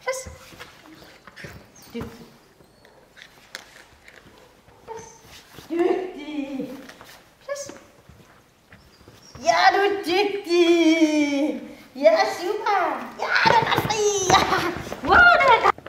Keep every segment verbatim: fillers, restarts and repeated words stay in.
Plads. Dygtig. Plads. Dygtig. Plads. Ja, du er dygtig. Ja, super. Ja, du er godt fri. Ja. Wow, det er godt.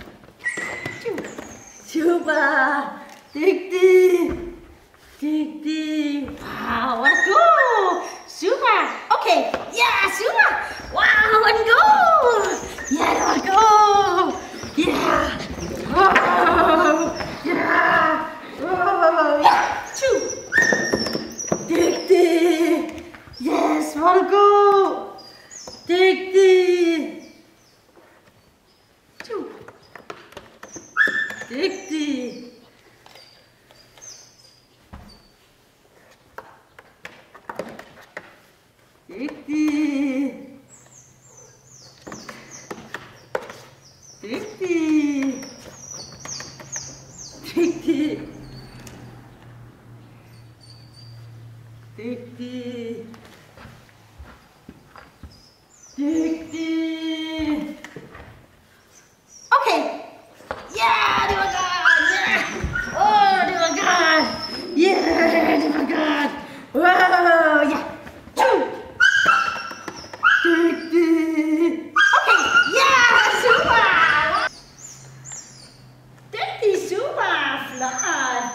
Super. Dygtig. Dygtig. Wow, hvor er du god. Super. Okay. Ja, super. Wow, hvor er den god. Ja, det var god. Ja. Wow. Ja. Wow. Ja. Tju. Dygtig. Yes, hvor er du god. Dygtig. Tju. Dygtig. Dygtig. Dygtig. Dygtig. Dygtig. Dygtig. Okay. Ja, det var godt. Ja. Åh, det var godt. Ja, det var godt. Wow, ja. Dygtig. Okay, ja, super. Dygtig, super, flot.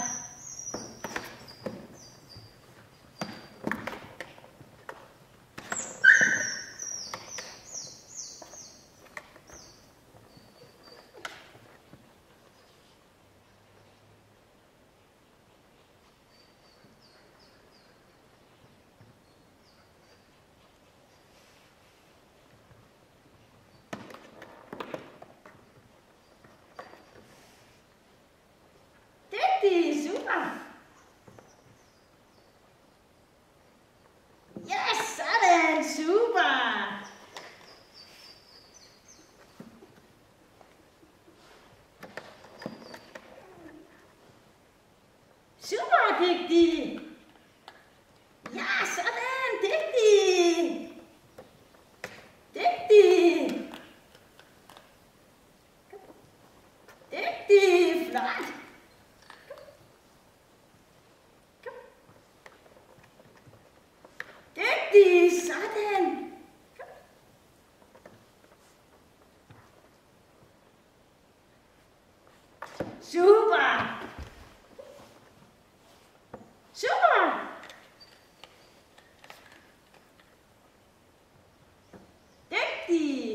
Dygtig, super. Yes, sådan, super. Super dygtig. Ja, sådan, dygtig. Dygtig. Dygtig, flot. Dygtig, sådan. Super. Super. Dygtig.